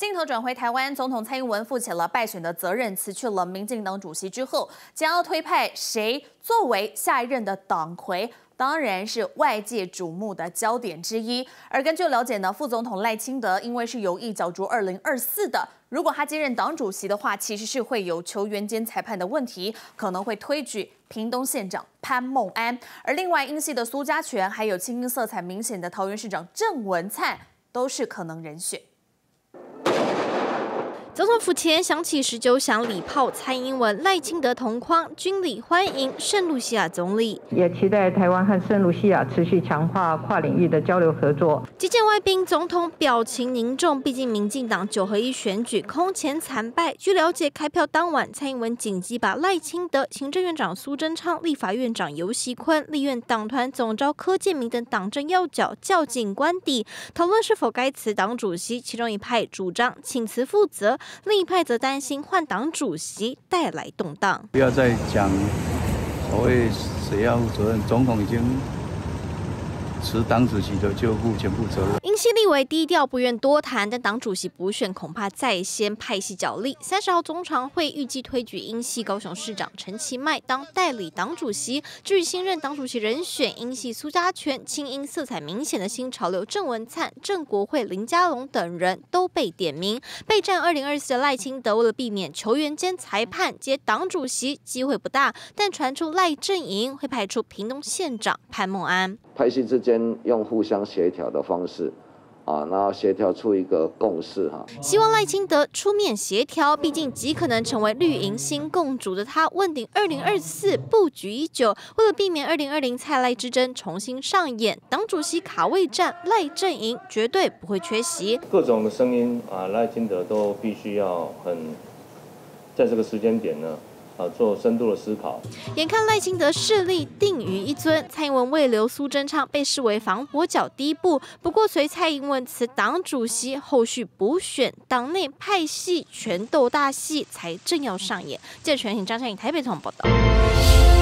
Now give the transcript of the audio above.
镜头转回台湾，总统蔡英文负起了败选的责任，辞去了民进党主席之后，将要推派谁作为下一任的党魁？当然是外界瞩目的焦点之一。而根据了解呢，副总统赖清德因为是有意角逐2024的，如果他接任党主席的话，其实是会有球员兼裁判的问题，可能会推举屏东县长潘孟安。而另外英系的苏家全，还有青音色彩明显的桃园市长郑文灿，都是可能人选。 总统府前响起19响礼炮，蔡英文、赖清德同框，军礼欢迎圣露西亚总理， 也期待台湾和圣露西亚持续强化跨领域的交流合作。 接见外宾，总统表情凝重，毕竟民进党9合1选举空前惨败。据了解，开票当晚，蔡英文紧急把赖清德、行政院长苏贞昌、立法院长游锡堃、立院党团总召柯建铭等党政要角叫进官邸，讨论是否该辞党主席。其中一派主张请辞负责。另一派则担心换党主席带来动荡。 不要再讲所谓谁要负责任，总统已经辞党主席的就负全部责任。 英系立委低调不愿多谈，但党主席补选恐怕再掀派系角力。30号中常会预计推举英系高雄市长陈其迈当代理党主席。至于新任党主席人选，英系苏家全、青音色彩明显的新潮流郑文灿、郑国会、林佳龙等人都被点名。备战2024的赖清德为了避免球员兼裁判接党主席机会不大，但传出赖阵营会派出屏东县长潘孟安。 派系之间用互相协调的方式，然后协调出一个共识希望赖清德出面协调，毕竟极可能成为绿营新共主的他，问鼎2024布局已久。为了避免2020蔡赖之争重新上演，党主席卡位战，赖阵营绝对不会缺席。 各种的声音赖清德都必须要在这个时间点呢。做深度的思考。 眼看赖清德势力定于一尊，蔡英文未留苏贞昌被视为防火角第一步。不过，随蔡英文辞党主席，后续补选，党内派系权斗大戏才正要上演。记者陈颖、张善颖台北采访报道。